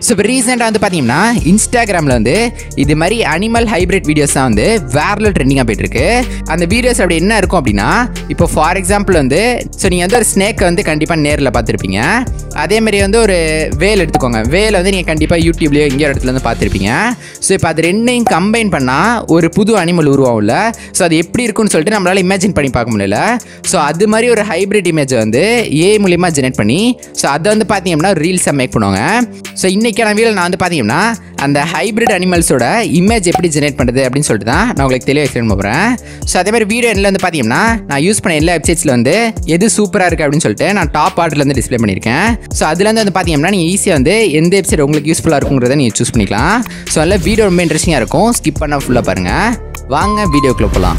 So இப்போ ரீசெண்டாக வந்து பார்த்தீங்கன்னா இன்ஸ்டாகிராமில் வந்து இது மாதிரி அனிமல் ஹைப்ரிட் வீடியோஸ் தான் வந்து வேற ட்ரெண்டிங்காக போயிட்டுருக்கு. அந்த வீடியோஸ் அப்படி என்ன இருக்கும் அப்படின்னா, இப்போ ஃபார் எக்ஸாம்பிள் வந்து ஸோ நீங்கள் வந்து ஒரு ஸ்னேக்கை வந்து கண்டிப்பாக நேரில் பார்த்துருப்பீங்க. அதேமாதிரி வந்து ஒரு வேல் எடுத்துக்கோங்க. வேலை வந்து நீங்கள் கண்டிப்பாக யூடியூப்லேயோ எங்கேயோ இடத்துல வந்து பார்த்துருப்பீங்க. ஸோ இப்போ அது ரெண்டையும் கம்பைன் பண்ணால் ஒரு புது அனிமல் உருவாகும்ல. ஸோ அது எப்படி இருக்குன்னு சொல்லிட்டு நம்மளால் இமேஜின் பண்ணி பார்க்க முடியல. ஸோ அது மாதிரி ஒரு ஹைப்ரிட் இமேஜை வந்து ஏஐ மூலியமாக ஜெனரேட் பண்ணி ஸோ அதை வந்து பார்த்தீங்கன்னா ரீல்ஸை மேக் பண்ணுவாங்க. ஸோ இன்றைக்கான வீடியோவில் நான் வந்து பார்த்தீங்கன்னா அந்த ஹைப்ரிட் அனிமல்ஸோட இமேஜ் எப்படி ஜெனரேட் பண்ணுறது அப்படின்னு சொல்லிட்டு தான் நான் உங்களுக்கு தெளிவாக எக்ஸ்பிளைன் பண்ணுறேன். ஸோ அதே மாதிரி வீடியோ எண்ணில் வந்து பார்த்தீங்கன்னா நான் யூஸ் பண்ண எல்லா வெப்சைட்ஸில் வந்து எது சூப்பராக இருக்குது அப்படின்னு சொல்லிட்டு நான் டாப் ஆர்டரில் வந்து டிஸ்பிளே பண்ணியிருக்கேன். ஸோ அதுலேருந்து வந்து பார்த்தீங்கன்னா நீங்கள் ஈஸியாக வந்து எந்த வெப்சைட் உங்களுக்கு யூஸ்ஃபுல்லாக இருக்குங்கிறத நீங்கள் சூஸ் பண்ணிக்கலாம். ஸோ அதில் வீடியோ ரொம்ப இன்ட்ரெஸ்டிங்காக இருக்கும். ஸ்கிப் பண்ண ஃபுல்லாக பாருங்கள். வாங்க வீடியோக்குள்ளே போகலாம்.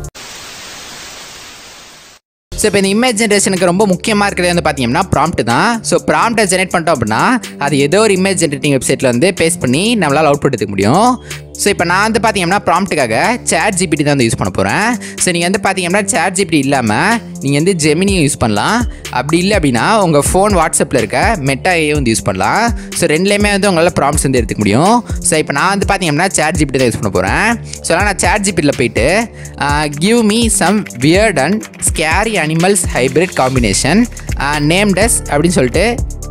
ஸோ இப்போ இந்த இமேஜ் ஜென்ரேஷனுக்கு ரொம்ப முக்கியமாக இருக்கிறது வந்து பார்த்தீங்கன்னா ப்ராம்ப்ட் தான். ஸோ ப்ராம்ப்டை ஜெனரேட் பண்ணிட்டோம் அப்படின்னா அது ஏதோ ஒரு இமேஜ் ஜென்ரேட்டிங் வெப்சைட்டில் வந்து பேஸ்ட் பண்ணி நம்மளால் அவுட்புட் எடுக்க முடியும். ஸோ இப்போ நான் வந்து பார்த்தீங்கன்னா ப்ராம்ப்ட்டுக்காக சாட் ஜிபிடி தான் வந்து யூஸ் பண்ண போகிறேன். ஸோ நீங்கள் வந்து பார்த்தீங்கன்னா சாட் ஜிபிடி இல்லாமல் நீங்கள் வந்து ஜெமினியும் யூஸ் பண்ணலாம். அப்படி இல்லை அப்படின்னா உங்கள் ஃபோன் வாட்ஸ்அப்பில் இருக்க மெட்டா ஏஐ வந்து யூஸ் பண்ணலாம். ஸோ ரெண்டுலேயுமே வந்து உங்களால் ப்ராம்ப்ட்ஸ் வந்து எடுத்துக்க முடியும். ஸோ இப்போ நான் வந்து பார்த்தீங்கன்னா சாட் ஜிபிடி தான் யூஸ் பண்ண போகிறேன். ஸோ நான் சாட் ஜிபிடியில் போயிட்டு give me some weird and scary animals hybrid combination names அப்படின்னு சொல்லிட்டு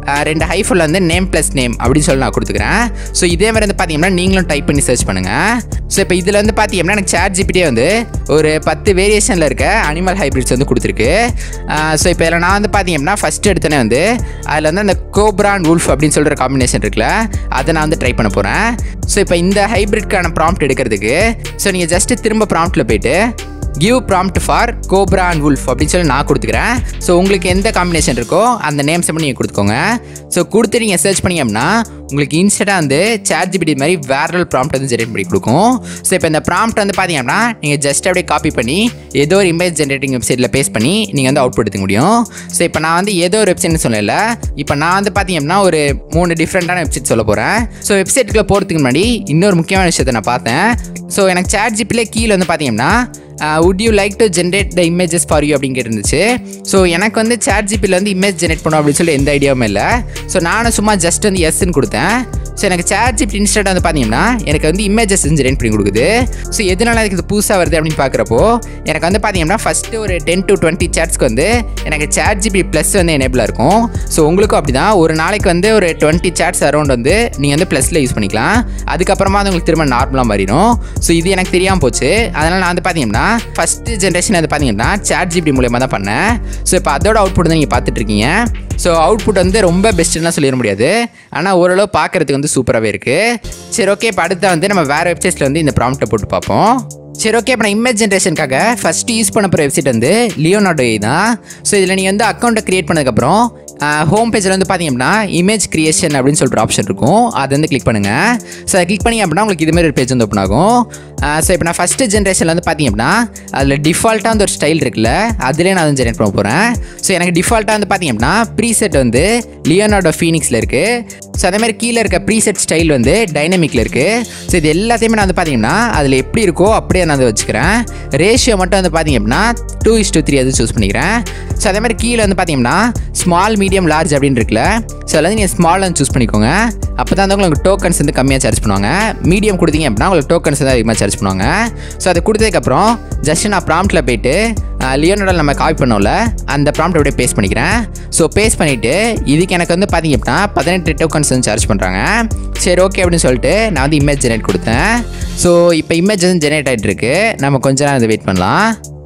2 ஹைஃபுல் வந்து நேம் ப்ளஸ் நேம் அப்படின்னு சொல்லி நான் கொடுத்துக்கிறேன். ஸோ இதே மாதிரி வந்து பார்த்தீங்கன்னா நீங்களும் டைப் பண்ணி சர்ச் பண்ணுங்கள். ஸோ இப்போ இதில் வந்து பார்த்தீங்கன்னா எனக்கு சாட் ஜிபிடியே வந்து ஒரு 10 வேரியேஷனில் இருக்க அனிமல் ஹைப்ரிட்ஸ் வந்து கொடுத்துருக்கு. ஸோ இப்போ இதில் நான் வந்து பார்த்தீங்கன்னா ஃபஸ்ட்டு எடுத்தோன்னே வந்து அதில் வந்து அந்த கோப்ரா அண்ட் வுல்ஃப் அப்படின்னு சொல்கிற காம்பினேஷன் இருக்குல்ல, அதை நான் வந்து ட்ரை பண்ண போகிறேன். ஸோ இப்போ இந்த ஹைப்ரிட்கான ப்ராம்ப்ட் எடுக்கிறதுக்கு ஸோ நீங்கள் ஜஸ்ட்டு திரும்ப ப்ராம்ப்ட்டில் போயிட்டு give prompt for cobra and wolf அப்படின்னு சொல்லி நான் கொடுத்துக்கிறேன். ஸோ உங்களுக்கு எந்த காம்பினேஷன் இருக்கோ அந்த நேம்ஸ் மட்டும் நீங்கள் கொடுத்துக்கோங்க. ஸோ கொடுத்து நீங்கள் சர்ச் பண்ணி அப்படின்னா உங்களுக்கு இன்ஸ்டன்ட்டாக வந்து சாட் ஜிபிடி மாதிரி வேரல் ப்ராம்ப்ட் வந்து ஜெனரேட் பண்ணி கொடுக்கும். ஸோ இப்போ இந்த ப்ராம்ப்ட் வந்து பார்த்தீங்கன்னா நீங்கள் ஜஸ்ட் அப்படியே காப்பி பண்ணி ஏதோ ஒரு இமேஜ் ஜென்ரேட்டிங் வெப்சைட்டில் பேஸ்ட் பண்ணி நீங்கள் வந்து அவுட்புட் எடுக்க முடியும். ஸோ இப்போ நான் வந்து ஏதோ ஒரு வெப்சைட்னு சொல்லலை. இப்போ நான் வந்து பார்த்தீங்கன்னா ஒரு 3 டிஃப்ரெண்ட்டான வெப்சைட் சொல்ல போகிறேன். ஸோ வெப்சைட்டுக்குள்ளே போகிறதுக்கு முன்னாடி இன்னொரு முக்கியமான விஷயத்தை நான் பார்த்தேன். ஸோ எனக்கு சாட் ஜிபிடிலே கீழே வந்து பார்த்தீங்கன்னா would you like to generate the images for you அப்படின்னு இருந்துச்சு. ஸோ எனக்கு வந்து சாட் ஜிபியில் வந்து இமேஜ் ஜெனரேட் பண்ணணும் அப்படின்னு சொல்லி எந்த ஐடியாவும் இல்லை. ஸோ நானும் சும்மா ஜஸ்ட் வந்து எஸ்ன்னு கொடுத்தேன். ஸோ எனக்கு சாட் ஜிபிடி இன்ஸ்டன்ட் வந்து பார்த்தீங்கன்னா எனக்கு வந்து இமேஜஸ் ஜெனரேட் பண்ணி கொடுக்குது. ஸோ எதனால எனக்கு இது புதுசாக வருது அப்படின்னு பார்க்குறப்போ எனக்கு வந்து பார்த்தீங்கன்னா ஃபஸ்ட்டு ஒரு 10 to 20 சாட்ஸ்க்கு வந்து எனக்கு சாட் ஜிபிடி ப்ளஸ் வந்து எனேபிளாக இருக்கும். ஸோ உங்களுக்கும் அப்படி தான் ஒரு நாளைக்கு வந்து ஒரு 20 சாட்ஸ் அரௌண்ட் வந்து நீங்கள் வந்து ப்ளஸில் யூஸ் பண்ணிக்கலாம். அதுக்கப்புறமா வந்து உங்களுக்கு திரும்ப நார்மலாக மாறிடும். ஸோ இது எனக்கு தெரியாமல் போச்சு. அதனால் நான் வந்து பார்த்தீங்கன்னா ஃபஸ்ட்டு ஜென்ரேஷன் வந்து பார்த்தீங்கன்னா சாட் ஜிபிடி மூலமாக தான் பண்ணேன். ஸோ இப்போ அதோட அவுட்புட் தான் நீங்கள் பார்த்துட்ருக்கீங்க. ஸோ அவுட்புட் வந்து ரொம்ப பெஸ்ட்டுலாம் சொல்லிட முடியாது, ஆனால் ஓரளவு பார்க்குறதுக்கு வந்து சூப்பராகவே இருக்குது. சரி ஓகே, இப்போ அடுத்த வந்து நம்ம வேறு வெப்சைட்ஸில் வந்து இந்த ப்ராம்ப்ட்டை போட்டு பார்ப்போம். சரி ஓகே, இப்போ நான் இமேஜ் ஜென்ரேஷனுக்காக ஃபஸ்ட்டு யூஸ் பண்ண போகிற வெப்சைட் வந்து லியோனார்டோ ஏஐ தான். ஸோ இதில் நீங்கள் வந்து அக்கௌண்ட்டை க்ரியேட் பண்ணதுக்கப்புறம் ஹோம் பேஜில் வந்து பார்த்தீங்கன்னா இமேஜ் கிரியேஷன் அப்படின்னு சொல்லிட்டு ஒரு ஆப்ஷன் இருக்கும். அதை வந்து கிளிக் பண்ணுங்கள். ஸோ அதை கிளிக் பண்ணி அப்படின்னா உங்களுக்கு இதுமாரி ஒரு பேஜ் வந்து ஓப்பன் ஆகும். ஸோ இப்போ நான் ஃபஸ்ட்டு ஜென்ரேஷனில் வந்து பார்த்தீங்க அப்படின்னா அதில் டிஃபால்ட்டாக வந்து ஒரு ஸ்டைல் இருக்குல்ல, அதிலே நான் வந்து ஜெனரேட் பண்ண போகிறேன். ஸோ எனக்கு டிஃபால்ட்டாக வந்து பார்த்தீங்க அப்படின்னா ப்ரீசெட் வந்து லியோனார்டோ ஃபீனிக்ஸில் இருக்குது. ஸோ அதேமாதிரி கீழே இருக்க ப்ரீசெட் ஸ்டைல் வந்து டைனமிக்கில் இருக்குது. ஸோ இது எல்லாத்தையுமே நான் வந்து பார்த்தீங்கன்னா அதில் எப்படி இருக்கோ அப்படியே நான் வந்து வச்சுக்கிறேன். ரேஷியோ மட்டும் வந்து பார்த்தீங்க அப்படின்னா 2:3 அது சூஸ் பண்ணிக்கிறேன். ஸோ அதேமாதிரி கீழே வந்து பார்த்தீங்கன்னா ஸ்மால் மீடியம் லார்ஜ் அப்படின்னு இருக்குல்ல, ஸோ அதில் வந்து நீங்கள் ஸ்மால் வந்து சூஸ் பண்ணிக்கோங்க. அப்போ தான் வந்து உங்களுக்கு டோக்கன்ஸ் வந்து கம்மியாக சார்ஜ் பண்ணுவாங்க. மீடியம் கொடுத்தீங்க அப்படின்னா உங்களுக்கு டோக்கன்ஸ் வந்து அதிகமாக சார்ஜ் பண்ணுவாங்க. ஸோ அதை கொடுத்ததுக்கப்புறம் ஜஸ்ட் நான் ப்ராம்ப்ட்டில் போயிட்டு லியோனார்டோ நம்ம காப்பி பண்ணோம்ல அந்த ப்ராம்ப்ட் அப்படியே பேஸ்ட் பண்ணிக்கிறேன். ஸோ பேஸ்ட் பண்ணிவிட்டு இதுக்கு எனக்கு வந்து பார்த்தீங்க அப்படின்னா 18 டோக்கன்ஸ் வந்து சார்ஜ் பண்ணுறாங்க. சரி ஓகே அப்படின்னு சொல்லிட்டு நான் வந்து இமேஜ் ஜெனரேட் கொடுத்தேன். ஸோ இப்போ இமேஜ் வந்து ஜெனரேட் ஆகிட்டு இருக்கு. நம்ம கொஞ்ச நேரம் வந்து வெயிட் பண்ணலாம்.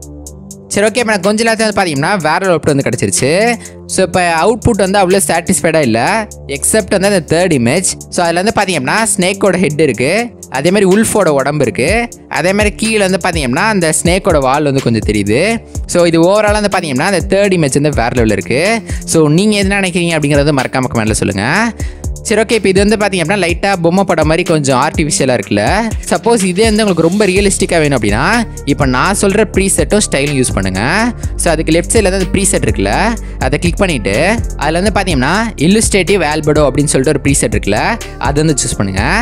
சரி ஓகே, இப்போ நான் கொஞ்சம் நேரத்தில் வந்து பார்த்தீங்கன்னா வேறு அவுட்புட் வந்து கிடச்சிருச்சு. ஸோ இப்போ அவுட்புட் வந்து அவ்வளோ சாட்டிஸ்ஃபைடாக இல்லை, எக்ஸப்ட் வந்து அந்த தேர்ட் இமேஜ். ஸோ அதில் வந்து பார்த்தீங்கன்னா ஸ்னேக்கோட ஹெட் இருக்குது, அதேமாதிரி உல்ஃபோட உடம்பு இருக்குது, அதேமாதிரி கீழே வந்து பார்த்தீங்கன்னா அந்த ஸ்னேக்கோட வால் வந்து கொஞ்சம் தெரியுது. ஸோ இது ஓவராலாக வந்து பார்த்தீங்கன்னா அந்த தேர்ட் இமேஜ் வந்து வேறு லெவலில் இருக்குது. ஸோ நீங்கள் என்ன நினைக்கிறீங்க அப்படிங்கிறது மறக்காம கமெண்ட்டில் சொல்லுங்கள். சரி ஓகே, இப்போ இது வந்து பார்த்தீங்க அப்படின்னா லைட்டாக பொம்மை படம் மாதிரி கொஞ்சம் ஆர்டிஃபிஷியலாக இருக்குல்ல. சப்போஸ் இதே வந்து உங்களுக்கு ரொம்ப ரியலிஸ்டிக்காக வேணும் அப்படின்னா இப்போ நான் சொல்கிற ப்ரீசெட்டும் ஸ்டைலும் யூஸ் பண்ணுங்கள். ஸோ அதுக்கு லெஃப்ட் சைடில் வந்து ப்ரீசெட் இருக்குல்ல, அதை கிளிக் பண்ணிவிட்டு அதில் வந்து பார்த்தீங்கன்னா இல்லுஸ்ட்ரேட்டிவ் ஆல்படோ அப்படின்னு சொல்லிட்டு ஒரு ப்ரீசெட் இருக்குல்ல, அது வந்து சூஸ் பண்ணுங்கள்.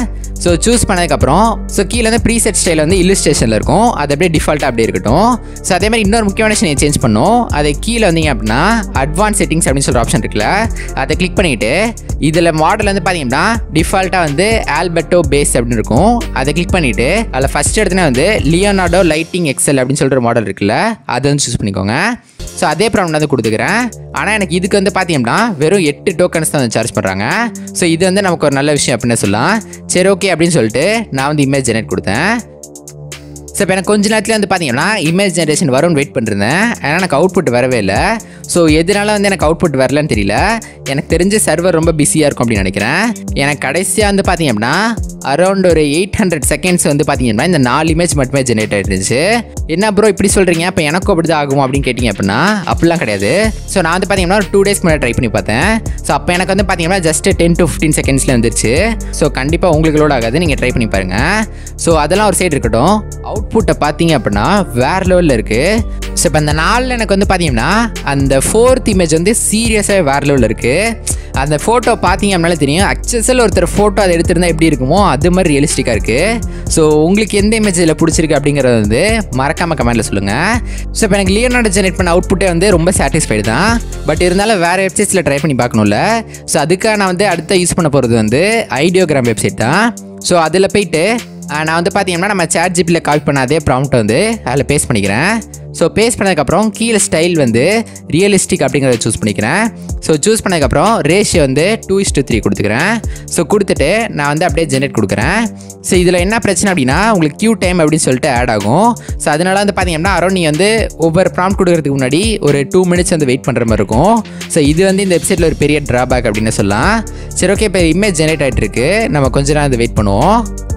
ஸோ சூஸ் பண்ணதுக்கப்புறம் ஸோ கீழே வந்து ப்ரீசெட் ஸ்டைல் வந்து இல்லுஸ்ட்ரேஷனில் இருக்கும், அது அப்படியே டிஃபால்ட்டாக அப்படியே இருக்கட்டும். ஸோ அதே மாதிரி இன்னொரு முக்கியமான விஷயம் சேஞ்ச் பண்ணோம். அதை கீழே வந்தீங்க அப்படின்னா அட்வான்ஸ் செட்டிங்ஸ் அப்படின்னு சொல்கிற ஆப்ஷன் இருக்குல்ல, அதை கிளிக் பண்ணிவிட்டு இதில் மாடல் வந்து பார்த்தீங்கன்னா டிஃபால்ட்டாக வந்து ஆல்பர்டோ பேஸ் அப்படின்னு இருக்கும். அதை கிளிக் பண்ணிவிட்டு அதில் ஃபஸ்ட் எடுத்துனா வந்து லியோனார்டோ லைட்டிங் எக்ஸல் அப்படின்னு சொல்கிற மாடல் இருக்குல்ல, அதை வந்து சூஸ் பண்ணிக்கோங்க. ஸோ அதே ப்ராப்ளம் வந்து கொடுத்துக்கிறேன். ஆனால் எனக்கு இதுக்கு வந்து பார்த்தீங்கன்னா வெறும் 8 டோக்கன்ஸ் தான் வந்து சார்ஜ் பண்ணுறாங்க. ஸோ இது வந்து நமக்கு ஒரு நல்ல விஷயம் அப்படின்னு சொல்லலாம். சரி ஓகே அப்படின்னு சொல்லிட்டு நான் வந்து இமேஜ் ஜெனரேட் கொடுத்தேன். ஸோ இப்போ எனக்கு கொஞ்ச நேரத்தில் வந்து பார்த்தீங்கன்னா இமேஜ் ஜென்ரேஷன் வரும்னு வெயிட் பண்ணிருந்தேன். ஆனால் எனக்கு அவுட்புட் வரவே இல்லை. ஸோ எதனால வந்து எனக்கு அவுட்புட் வரலன்னு தெரியல. எனக்கு தெரிஞ்ச சர்வர் ரொம்ப பிஸியாக இருக்கும் அப்படின்னு நினைக்கிறேன். எனக்கு கடைசியாக வந்து பார்த்தீங்க அப்படின்னா அரௌண்ட் ஒரு 800 செகண்ட்ஸ் வந்து பார்த்தீங்கன்னா இந்த 4 இமேஜ் மட்டுமே ஜென்ரேட் ஆகிருந்துச்சு. என்ன ப்ரோ இப்படி சொல்கிறீங்க, அப்போ எனக்கும் அப்படி தான் ஆகும் அப்படின்னு கேட்டிங்க அப்படின்னா அப்படிலாம் கிடையாது. ஸோ நான் வந்து பார்த்தீங்கன்னா ஒரு 2 டேஸ்க்கு முன்னாடி ட்ரை பண்ணி பார்த்தேன். ஸோ அப்போ எனக்கு வந்து பார்த்தீங்கன்னா ஜஸ்ட் 10 to 15 செகண்ட்ஸில் வந்துருச்சு. ஸோ கண்டிப்பாக உங்களுக்கு லோட் ஆகாது, நீங்கள் ட்ரை பண்ணி பாருங்கள். ஸோ அதெல்லாம் ஒரு சைடு இருக்கட்டும். அவுட்புட்டை பார்த்தீங்க அப்படின்னா வேறு லெவலில் இருக்குது. ஸோ இப்போ அந்த 4 எனக்கு வந்து பார்த்தீங்கன்னா அந்த 4th இமேஜ் வந்து சீரியஸாக வேறு லெவலில் இருக்குது. அந்த ஃபோட்டோ பார்த்தீங்க அப்படின்னாலே தெரியும், அக்சஸில் ஒருத்தர் ஃபோட்டோ அதை எடுத்திருந்தா எப்படி இருக்குமோ அது மாதிரி ரியலிஸ்டிக்காக இருக்குது. ஸோ உங்களுக்கு எந்த இமேஜ் இதில் பிடிச்சிருக்கு அப்படிங்கிறது வந்து மறக்காமல் கமெண்ட்டில் சொல்லுங்கள். ஸோ இப்போ எனக்கு லியோனார்டோ ஜெனரேட் பண்ண அவுட்புட்டே வந்து ரொம்ப சாட்டிஸ்ஃபைடு தான். பட் இருந்தாலும் வேறு வெப்சைட்ஸில் ட்ரை பண்ணி பார்க்கணும்ல. ஸோ அதுக்காக நான் வந்து அடுத்த யூஸ் பண்ண போகிறது வந்து ஐடியோகிராம் வெப்சைட் தான். ஸோ அதில் போயிட்டு நான் வந்து பார்த்தீங்கன்னா நம்ம சாட் ஜிபியில் காப்பி பண்ண அதே ப்ராம்ப்ட் வந்து அதில் பேஸ்ட் பண்ணிக்கிறேன். ஸோ பேஸ்ட் பண்ணதுக்கப்புறம் கீழே ஸ்டைல் வந்து ரியலிஸ்டிக் அப்படிங்கிறத சூஸ் பண்ணிக்கிறேன். ஸோ சூஸ் பண்ணதுக்கப்புறம் ரேஷியோ வந்து 2:3 கொடுத்துக்கிறேன். ஸோ கொடுத்துட்டு நான் வந்து அப்படியே ஜென்ரேட் கொடுக்குறேன். ஸோ இதில் என்ன பிரச்சனை அப்படின்னா உங்களுக்கு கியூ டைம் அப்படின்னு சொல்லிட்டு ஆட் ஆகும். ஸோ அதனால வந்து பார்த்தீங்கன்னா அரௌண்ட் நீங்கள் வந்து ஒவ்வொரு ப்ராம்ப்ட் கொடுக்கறதுக்கு முன்னாடி ஒரு 2 மினிட்ஸ் வந்து வெயிட் பண்ணுற மாதிரி இருக்கும். ஸோ இது வந்து இந்த வெப்சைட்டில் ஒரு பெரிய ட்ராபேக் அப்படின்னு சொல்லலாம். சரி ஓகே, இப்போ இமேஜ் ஜென்ரேட் ஆகிட்டு இருக்கு, நம்ம கொஞ்ச நேரம் வந்து வெயிட் பண்ணுவோம்.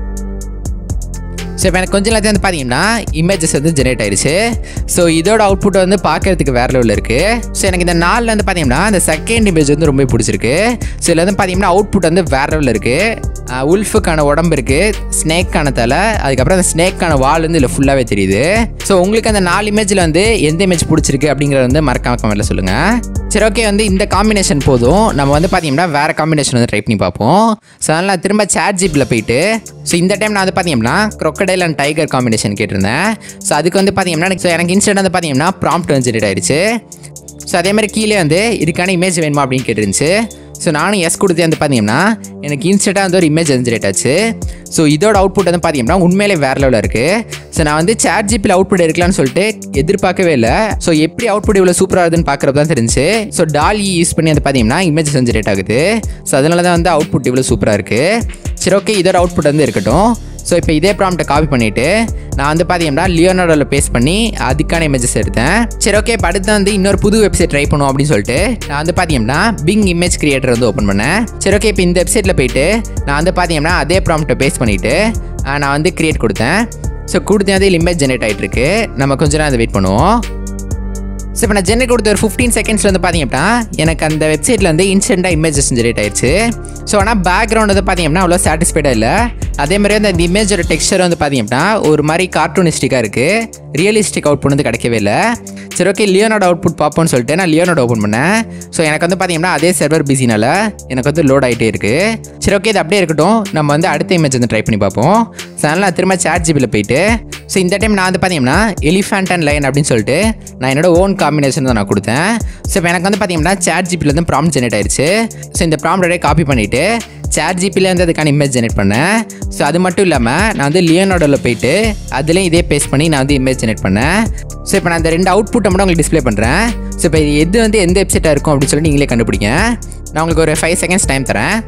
ஸோ இப்போ எனக்கு கொஞ்சம் நேரத்தில் வந்து பார்த்தீங்கன்னா இமேஜஸ் வந்து ஜென்ரேட் ஆயிடுச்சு. ஸோ இதோட அவுட்புட் வந்து பார்க்கறதுக்கு வேறு லெவலில் இருக்குது. ஸோ எனக்கு இந்த 4 வந்து பார்த்தீங்கன்னா அந்த செகண்ட் இமேஜ் வந்து ரொம்ப பிடிச்சிருக்கு. ஸோ இதில் வந்து பார்த்தீங்கன்னா அவுட்புட் வந்து வேறு லெவலில் இருக்குது. உல்ஃபுக்கான உடம்பு இருக்குது, ஸ்னேக்கான தலை, அதுக்கப்புறம் அந்த ஸ்னேக்கான வால் வந்து இதில் ஃபுல்லாகவே தெரியுது. ஸோ உங்களுக்கு அந்த 4 இமேஜில் வந்து எந்த இமேஜ் பிடிச்சிருக்கு அப்படிங்கிறத வந்து மறக்காம கமெண்ட்டில் சொல்லுங்கள். சரி ஓகே, வந்து இந்த காம்பினேஷன் போதும், நம்ம வந்து பார்த்தீங்கன்னா வேறு காம்பினேஷன் வந்து ட்ரை பண்ணி பார்ப்போம். ஸோ அதனால் நான் திரும்ப சாட் ஜிபியில் போயிட்டு ஸோ இந்த டைம் நான் வந்து பார்த்தீங்கன்னா crocodile and tiger காம்பினேஷன் கேட்டிருந்தேன். ஸோ அதுக்கு வந்து பார்த்தீங்கன்னா எனக்கு இன்ஸ்டன்ட் வந்து பார்த்தீங்கன்னா ப்ராம்ப்ட் வந்து ஜென்ரேட் ஆயிடுச்சு. ஸோ அதே மாதிரி கீழே வந்து இதுக்கான இமேஜ் வேணுமா அப்படின்னு கேட்டுருந்துச்சு. ஸோ நானும் எஸ் கொடுத்து வந்து பார்த்தீங்கன்னா எனக்கு இன்ஸ்டண்ட்டாக வந்து ஒரு இமேஜ் ஜென்ரேட் ஆச்சு. ஸோ இதோட அவுட்புட் வந்து பார்த்தீங்கன்னா உண்மையிலே வேறு லெவலில் இருக்குது. ஸோ நான் வந்து சாட் ஜிபியில் அவுட்புட் இருக்கலாம்னு சொல்லிட்டு எதிர்பார்க்கவே இல்லை. ஸோ எப்படி அவுட்புட் இவ்வளோ சூப்பராக இருக்குதுன்னு பார்க்குறது தான் தெரிஞ்சு. ஸோ டாலி யூஸ் பண்ணி வந்து பார்த்தீங்கன்னா இமேஜ் ஜென்ரேட் ஆகுது. ஸோ அதனால தான் வந்து அவுட்புட் இவ்வளோ சூப்பராக இருக்குது. சரி ஓகே, இதோட அவுட்புட் வந்து இருக்கட்டும். ஸோ இப்போ இதே ப்ராம்ப்ட்டை காப்பி பண்ணிவிட்டு நான் வந்து பார்த்தீங்கன்னா லியோனார்டோவில் பேஸ்ட் பண்ணி அதுக்கான இமேஜஸ் எடுத்தேன். சரி ஓகே, இப்போ அடுத்து வந்து இன்னொரு புது வெப்சைட் ட்ரை பண்ணுவோம் அப்படின்னு சொல்லிட்டு நான் வந்து பார்த்தீங்கன்னா பிங் இமேஜ் கிரியேட்டர் வந்து ஓப்பன் பண்ணேன். சரி ஓகே, இப்போ இந்த வெப்சைட்டில் போயிட்டு நான் வந்து பார்த்தீங்கன்னா அதே ப்ராம்ப்ட்டை பேஸ்ட் பண்ணிவிட்டு நான் வந்து கிரியேட் கொடுத்தேன். ஸோ கொடுத்தேன், அதில் இமேஜ் ஜென்ரேட் ஆகிட்டு இருக்கு. நம்ம கொஞ்ச நேரம் அதை வெயிட் பண்ணுவோம். ஸோ இப்போ நான் ஜென்ரேட் கொடுத்த ஒரு 15 செகண்ட்ஸில் வந்து பார்த்தீங்க அப்படின்னா எனக்கு அந்த வெப்சைட்டில் வந்து இன்ஸ்டண்ட்டாக இமேஜஸ் ஜென்ரேட் ஆயிடுச்சு. ஸோ ஆனால் பேக்ரவுண்ட் வந்து பார்த்தீங்க அப்படின்னா அவ்வளோ சாட்டிஸ்ஃபைடாக இல்லை. அதே மாதிரி வந்து அந்த இமேஜோட டெக்ஸ்சர் வந்து பார்த்தீங்க அப்படின்னா ஒரு மாதிரி கார்ட்டூனிஸ்டிக்காக இருக்குது. ரியலிஸ்டிக் அவுட்புட் வந்து கிடைக்கவே இல்லை. சரி ஓகே, லியோனார்டோ அவுட்புட் பார்ப்போம்னு சொல்லிட்டு நான் லியோனார்டோ ஓப்பன் பண்ணேன். ஸோ எனக்கு வந்து பார்த்தீங்கன்னா அதே சர்வர் பிஸினால எனக்கு வந்து லோட் ஆகிட்டே இருக்குது. சரி ஓகே, இது அப்படியே இருக்கட்டும், நம்ம வந்து அடுத்த இமேஜ் வந்து ட்ரை பண்ணி பார்ப்போம். ஸோ அதனால் நான் திரும்ப சாட் ஜிபியில் போயிட்டு ஸோ இந்த டைம் நான் வந்து பார்த்தீங்கன்னா எலிஃபேண்ட் அண்ட் லைன் அப்படின்னு சொல்லிட்டு நான் என்னோட ஓன் காம்பினேஷன் தான் நான் கொடுத்தேன். ஸோ இப்போ எனக்கு வந்து பார்த்தீங்கன்னா சாட் ஜிபியில் வந்து ப்ராம்ப்ட் ஜென்ரேட் ஆயிடுச்சு. ஸோ இந்த ப்ராம்ப்டே காப்பி பண்ணிவிட்டு சாட் ஜிபியில் வந்து அதுக்கான இமேஜ் ஜென்ரேட் பண்ணேன். ஸோ அது மட்டும் இல்லாமல் நான் வந்து லியோனார்டோவில் போயிட்டு அதுலேயும் இதே பேஸ்ட் பண்ணி நான் வந்து இமேஜ் ஜென்ரேட் பண்ணேன். ஸோ இப்போ நான் அந்த 2 அவுட்புட்டை மட்டும் உங்களுக்கு டிஸ்பிளே பண்ணுறேன். ஸோ இப்போ எது வந்து எந்த வெப்சைட்டாக இருக்கும் அப்படின்னு சொல்லி நீங்களே கண்டுபிடிங்க. நான் உங்களுக்கு ஒரு 5 செகண்ட்ஸ் டைம் தரேன்.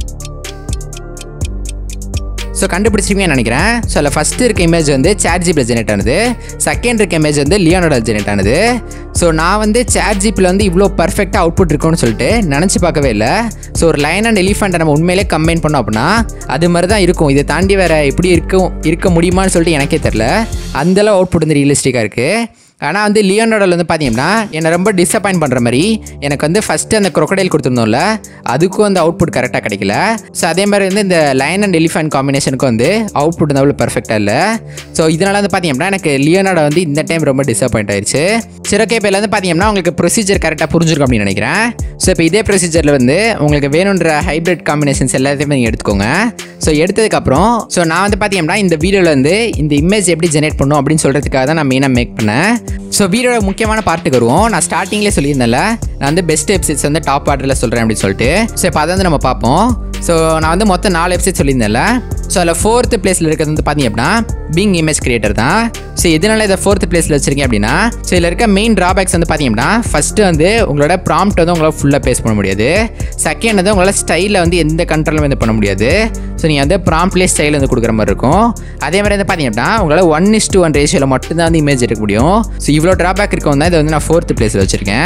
ஸோ கண்டுபிடிச்சிருக்கீங்கன்னு நினைக்கிறேன். ஸோ அதில் ஃபஸ்ட்டு இருக்க இமேஜ் வந்து சாட் ஜிபியில் ஜென்ரேட் ஆனது, செகண்ட் இருக்க இமேஜ் வந்து லியோனார்டோவில் ஜென்ரேட் ஆனது. ஸோ நான் வந்து சாட் ஜிபியில் வந்து இவ்வளோ பர்ஃபெக்டாக அவுட்புட் இருக்கும்னு சொல்லிட்டு நினச்சி பார்க்கவே இல்லை. ஸோ ஒரு லைன் அண்ட் எலிஃபெண்ட்டை நம்ம உண்மையிலே கம்பைன் பண்ணோம் அப்படின்னா அது மாதிரி தான் இருக்கும். இதை தாண்டி வேறு எப்படி இருக்க முடியுமான்னு சொல்லிட்டு எனக்கே தெரில. அந்தளவு அவுட்புட் வந்து ரியலிஸ்டிக்காக இருக்குது. ஆனால் வந்து லியோனார்டோவில் வந்து பார்த்தீங்கன்னா என்னை ரொம்ப டிசப்பாயிண்ட் பண்ணுற மாதிரி எனக்கு வந்து ஃபஸ்ட்டு அந்த crocodile கொடுத்துருந்தோம்ல அதுக்கும் வந்து அவுட்புட் கரெக்டாக கிடைக்கல. ஸோ அதே மாதிரி வந்து இந்த லயன் அண்ட் எலிஃபண்ட் காம்பினேஷனுக்கும் வந்து அவுட்புட் வந்து அவ்வளோ பர்ஃபெக்டாக இல்லை. ஸோ இதனால் வந்து பார்த்தீங்கன்னா எனக்கு லியோனார்டோ வந்து இந்த டைம் ரொம்ப டிசப்பாயிண்ட் ஆயிடுச்சு. சரி ஓகே, இப்போ வந்து பார்த்தீங்கன்னா உங்களுக்கு ப்ரொசீஜர் கரெக்டாக புரிஞ்சிருக்கும் அப்படின்னு நினைக்கிறேன். ஸோ இப்போ இதே ப்ரொசீஜரில் வந்து உங்களுக்கு வேணுன்ற ஹைப்ரிட் காம்பினேஷன்ஸ் எல்லாத்தையுமே நீங்கள் எடுத்துக்கோங்க. ஸோ எடுத்ததுக்கப்புறம் நான் வந்து பார்த்தீங்கன்னா இந்த வீடியோவில் வந்து இந்த இமேஜ் எப்படி ஜெனரேட் பண்ணும் அப்படின்னு சொல்கிறதுக்காக தான் நான் மெயினாக மேக் பண்ணேன். ஸோ வீடியோட முக்கியமான பார்ட்டுக்கு வருவோம். நான் ஸ்டார்டிங்லேயே சொல்லியிருந்தேன்ல நான் வந்து பெஸ்ட் வெப்சைட்ஸ் வந்து டாப் ஆர்டரில் சொல்கிறேன் அப்படின்னு சொல்லிட்டு. ஸோ இப்போ அதை வந்து நம்ம பார்ப்போம். ஸோ நான் வந்து மொத்தம் 4 வெப்சைட் சொல்லியிருந்தேன்ல. ஸோ அதில் 4th பிளேஸில் இருக்கிறது வந்து பார்த்தீங்க அப்படின்னா பிங் இமேஜ் கிரியேட்டர் தான். ஸோ எதனால இதை 4th பிளேஸில் வச்சிருக்கேன் அப்படின்னா ஸோ இதில் இருக்க மெயின் ட்ராபேக்ஸ் வந்து பார்த்தீங்க அப்படின்னா ஃபஸ்ட்டு வந்து உங்களோட ப்ராம்ப்ட் வந்து உங்களால் ஃபுல்லாக பேஸ் பண்ண முடியாது. செகண்ட் வந்து உங்களால் ஸ்டைலில் வந்து எந்த கண்ட்ரோலும் வந்து பண்ண முடியாது. ஸோ நீங்கள் வந்து ப்ராம்ப்ட்லேயே ஸ்டைல் வந்து கொடுக்குற மாதிரி இருக்கும். அதே மாதிரி வந்து பார்த்தீங்க அப்படின்னா உங்களால் 1:1 ரேஷியோவில் மட்டும்தான் வந்து இமேஜ் எடுக்க முடியும். ஸோ இவ்வளோ ட்ராபேக் இருக்கவும் தான் இதை வந்து நான் 4th பிளேஸில் வச்சுருக்கேன்.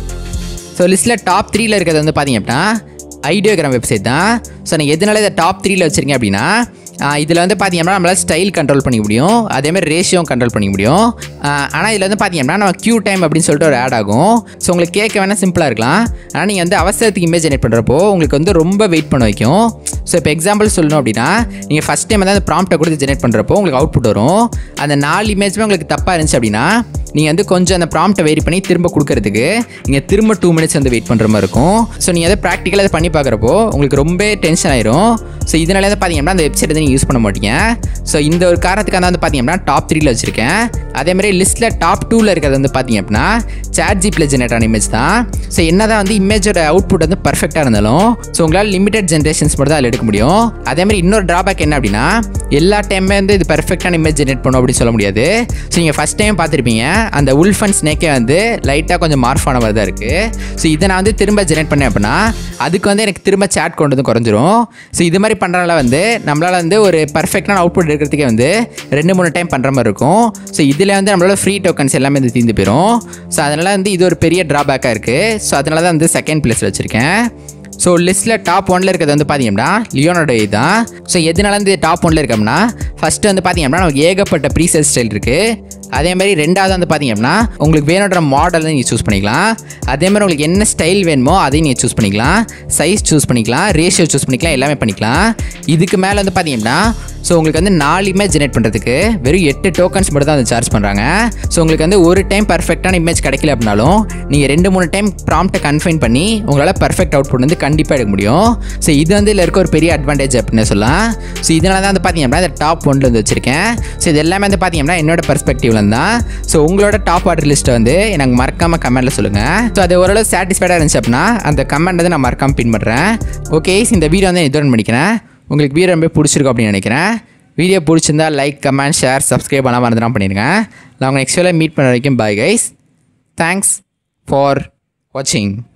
ஸோ லிஸ்ட்டில் டாப் 3ல இருக்கிறது வந்து பார்த்தீங்க அப்படின்னா ஐடியோகிராம் வெப்சைட் தான். ஸோ நான் எதனால இதை டாப் 3ல வச்சுருக்கேன் அப்படின்னா இதில் வந்து பார்த்தீங்கன்னா நம்மளால் ஸ்டைல் கண்ட்ரோல் பண்ணிக்க முடியும், அதேமாதிரி ரேஷியோவும் கண்ட்ரோல் பண்ணிக்க முடியும். ஆனால் இதில் வந்து பார்த்தீங்கன்னா நம்ம கியூ டைம் அப்படின்னு சொல்லிட்டு ஒரு ஆட் ஆகும். ஸோ உங்களுக்கு கேட்க வேணால் சிம்பிளாக இருக்கலாம். ஆனால் நீங்கள் வந்து அவசரத்துக்கு இமேஜ் ஜெனரேட் பண்ணுறப்போ உங்களுக்கு வந்து ரொம்ப வெயிட் பண்ண வைக்கும். ஸோ இப்போ எக்ஸாம்பிள் சொல்லணும் அப்படின்னா நீங்கள் ஃபஸ்ட் டைம் வந்து அந்த ப்ராம்ப்டை கொடுத்து ஜெனரேட் பண்ணுறப்போ உங்களுக்கு அவுட்புட் வரும். அந்த 4 இமேஜுமே உங்களுக்கு தப்பாக இருந்துச்சு அப்படின்னா நீங்கள் வந்து கொஞ்சம் அந்த ப்ராம்ப்டை வெயிட் பண்ணி திரும்ப கொடுக்கறதுக்கு நீங்கள் திரும்ப 2 minutes வந்து வெயிட் பண்ணுற மாதிரி இருக்கும். ஸோ நீங்கள் அதை ப்ராக்டிக்கலாக அதை பண்ணி பார்க்குறப்போ உங்களுக்கு ரொம்ப டென்ஷன் ஆயிரும். ஸோ இதனால தான் பார்த்தீங்கன்னா அந்த வெப்சைட் வந்து நீங்கள் யூஸ் பண்ண மாட்டீங்க. ஸோ இந்த ஒரு காரணத்துக்காக தான் வந்து பார்த்தீங்கன்னா டாப் 3ல வச்சுருக்கேன். அதேமாதிரி லிஸ்ட்டில் டாப் 2ல இருக்கிறது வந்து பார்த்தீங்க அப்படின்னா ChatGPTல ஜெனரேட் ஆன இமேஜ் தான். ஸோ என்ன தான் வந்து இமேஜோட அவுட்புட் வந்து பர்ஃபெக்டாக இருந்தாலும் ஸோ உங்களால் லிமிடெட் ஜென்ரேஷன்ஸ் மட்டும் தான் அதில் எடுக்க முடியும். அதேமாதிரி இன்னொரு ட்ராபேக் என்ன அப்படின்னா எல்லா டைமே வந்து இது பர்ஃபெக்டான இமேஜ் ஜெனரேட் பண்ணும் அப்படின்னு சொல்ல முடியாது. ஸோ நீங்கள் ஃபஸ்ட் டைம் பார்த்துருப்பீங்க அந்த உல்ஃப் அண்ட் ஸ்னேக்கே வந்து லைட்டாக கொஞ்சம் மார்ஃப் ஆன மாதிரி தான் இருக்குது. ஸோ இதை நான் வந்து திரும்ப ஜெனரேட் பண்ணேன் அப்படின்னா அதுக்கு வந்து எனக்கு திரும்ப சேட் கொண்டு வந்து குறைஞ்சிரும். ஸோ இது மாதிரி பண்ணுறனால வந்து நம்மளால் வந்து ஒரு பர்ஃபெக்டான அவுட்புட் எடுக்கிறதுக்கே வந்து 2-3 டைம் பண்ணுற மாதிரி இருக்கும். ஸோ இதில் வந்து நம்மளோட ஃப்ரீ டோக்கன்ஸ் எல்லாமே வந்து தீர்ந்து போயிடும். ஸோ அதனால் வந்து இது ஒரு பெரிய ட்ராபேக்காக இருக்குது. ஸோ அதனால தான் வந்து செகண்ட் பிளேஸில் வச்சுருக்கேன். ஸோ லிஸ்ட்டில் டாப் 1ல இருக்கிறது வந்து பார்த்தீங்கன்னா லியோனார்டோ தான். ஸோ எதனால வந்து டாப் 1ல இருக்கோம்னா ஃபஸ்ட்டு வந்து பார்த்தீங்கன்னா நமக்கு ஏகப்பட்ட ப்ரீசெட் ஸ்டைல் இருக்குது. அதேமாதிரி ரெண்டாவது வந்து பார்த்தீங்க அப்படின்னா உங்களுக்கு வேணுன்ற மாடல் நீங்கள் சூஸ் பண்ணிக்கலாம். அதேமாதிரி உங்களுக்கு என்ன ஸ்டைல் வேணுமோ அதையும் நீங்கள் சூஸ் பண்ணிக்கலாம், சைஸ் சூஸ் பண்ணிக்கலாம், ரேஷியோ சூஸ் பண்ணிக்கலாம், எல்லாமே பண்ணிக்கலாம். இதுக்கு மேலே வந்து பார்த்தீங்கன்னா ஸோ உங்களுக்கு வந்து 4 இமேஜ் ஜெனரேட் பண்ணுறதுக்கு வெறும் 8 டோக்கன்ஸ் மட்டும் தான் வந்து சார்ஜ் பண்ணுறாங்க. ஸோ உங்களுக்கு வந்து ஒரு டைம் பர்ஃபெக்டான இமேஜ் கிடைக்கல அப்படின்னாலும் நீங்கள் 2-3 டைம் ப்ராம்ப்டை கன்ஃபைன் பண்ணி உங்களால் பர்ஃபெக்ட் அவுட்புட் வந்து கண்டிப்பாக எடுக்க முடியும். ஸோ இது வந்து இதில் இருக்க ஒரு பெரிய அட்வான்டேஜ் அப்படின்னு சொல்லலாம். ஸோ இதனால தான் வந்து பார்த்தீங்கன்னா இந்த டாப் 1ல வந்து வச்சுருக்கேன். ஸோ இது எல்லாமே வந்து பார்த்தீங்கன்னா என்னோட பெர்ஸ்பெக்டிவ்ல தான். ஸோ உங்களோட டாப் ஆர்டர் லிஸ்ட்டை வந்து எனக்கு மறக்காமல் கமெண்ட்டில் சொல்லுங்கள். ஸோ அது ஓரளவு சாட்டிஸ்ஃபைடாக இருந்துச்சு அப்படின்னா அந்த கமெண்ட் வந்து நான் மறக்காமல் பின் பண்ணுறேன். ஓகே, இந்த வீடியோ வந்து இதோட முடிக்கிறேன். உங்களுக்கு வீடியோ ரொம்ப பிடிச்சிருக்கும் அப்படின்னு நினைக்கிறேன். வீடியோ பிடிச்சிருந்தா லைக், கமெண்ட், ஷேர், சப்ஸ்கிரைப் பண்ணாமல் மறந்துடாம பண்ணிடுங்க. நான் உங்கள் நெக்ஸ்ட் வீடியோவில் மீட் பண்ண வரைக்கும் பாய் கைஸ். தேங்க்ஸ் ஃபார் வாட்சிங்.